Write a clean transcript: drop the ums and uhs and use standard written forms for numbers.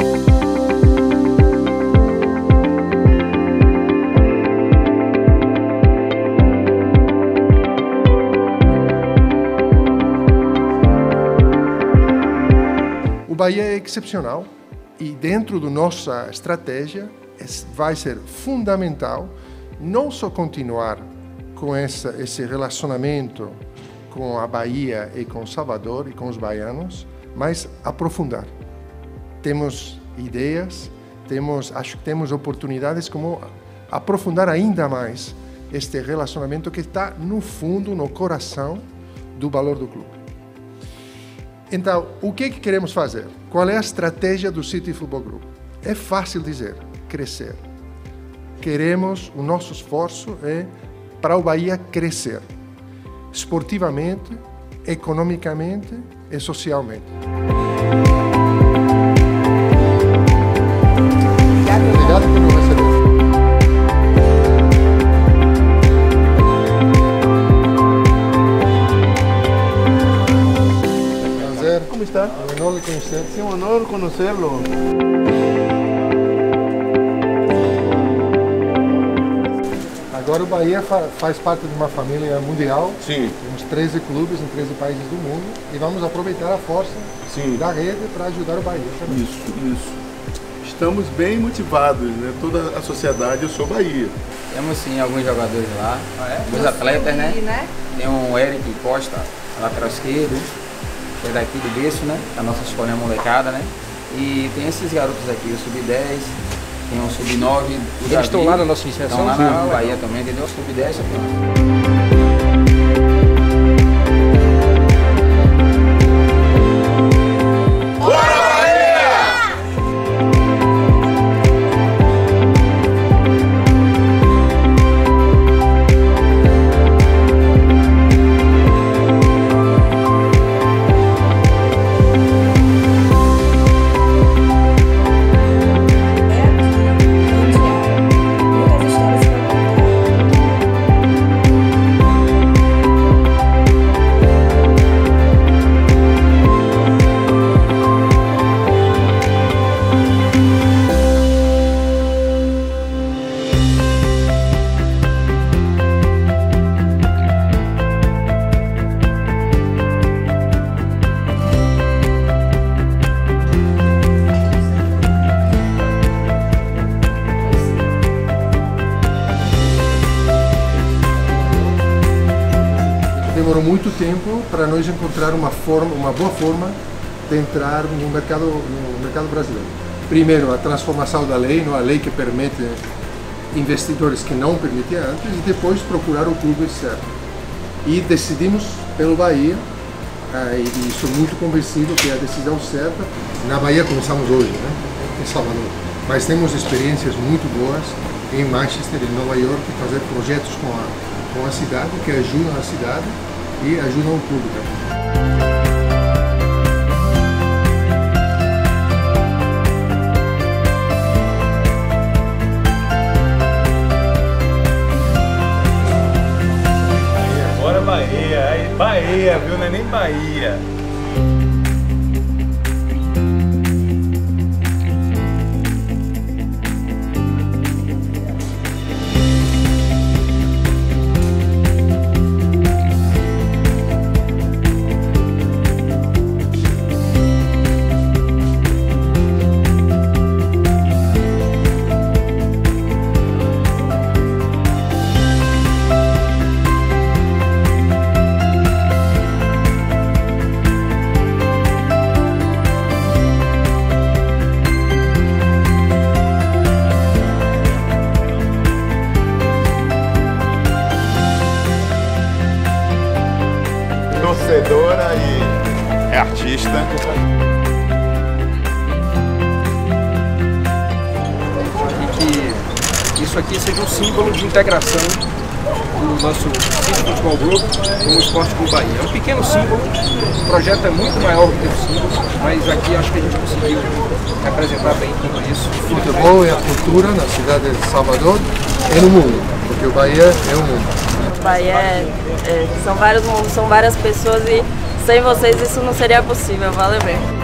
O Bahia é excepcional e dentro da nossa estratégia vai ser fundamental não só continuar com esse relacionamento com a Bahia e com Salvador e com os baianos, mas aprofundar. Temos ideias, acho que temos oportunidades como aprofundar ainda mais este relacionamento que está no fundo, no coração do valor do clube. Então, o que queremos fazer? Qual é a estratégia do City Football Group? É fácil dizer, crescer. O nosso esforço é para o Bahia crescer, esportivamente, economicamente e socialmente. Obrigado por nos receber. ¿Cómo está? Un honor conocer. Sí, un honor conocerlo. Agora o Bahia faz parte de uma família mundial. Sim. Temos 13 clubes em 13 países do mundo e vamos aproveitar a força da rede para ajudar o Bahia também. Isso. Estamos bem motivados, né? Toda a sociedade, eu sou Bahia. Temos sim alguns jogadores lá, alguns atletas, né? Tem o Eric Costa, lateral esquerdo, que é daqui do berço, né? A nossa escolinha molecada, né? E tem esses garotos aqui, o Sub-10, tem o Sub-9, Eles estão lá na nossa iniciação? Estão lá na Bahia também, entendeu? O Sub-10 aqui. Demorou muito tempo para nós encontrar uma boa forma de entrar no mercado brasileiro. Primeiro, a transformação da lei, a lei que permite investidores que não permitia antes, e depois procurar o clube certo. E decidimos pelo Bahia, e sou muito convencido que é a decisão certa. Na Bahia começamos hoje, né? Em Salvador. Mas temos experiências muito boas em Manchester e Nova York, fazer projetos com a cidade, que ajudam a cidade e ajudam o clube também. Agora Bahia, viu? Não é nem Bahia. Torcedora e é artista. E que isso aqui seja um símbolo de integração do nosso City Football Group com o Esporte Clube Bahia. É um pequeno símbolo, o projeto é muito maior do que o símbolo, mas aqui acho que a gente conseguiu representar bem tudo isso. O futebol e a cultura na cidade de Salvador e no mundo, porque o Bahia é o mundo. Bahia são vários mundos, são várias pessoas e sem vocês isso não seria possível, valeu mesmo.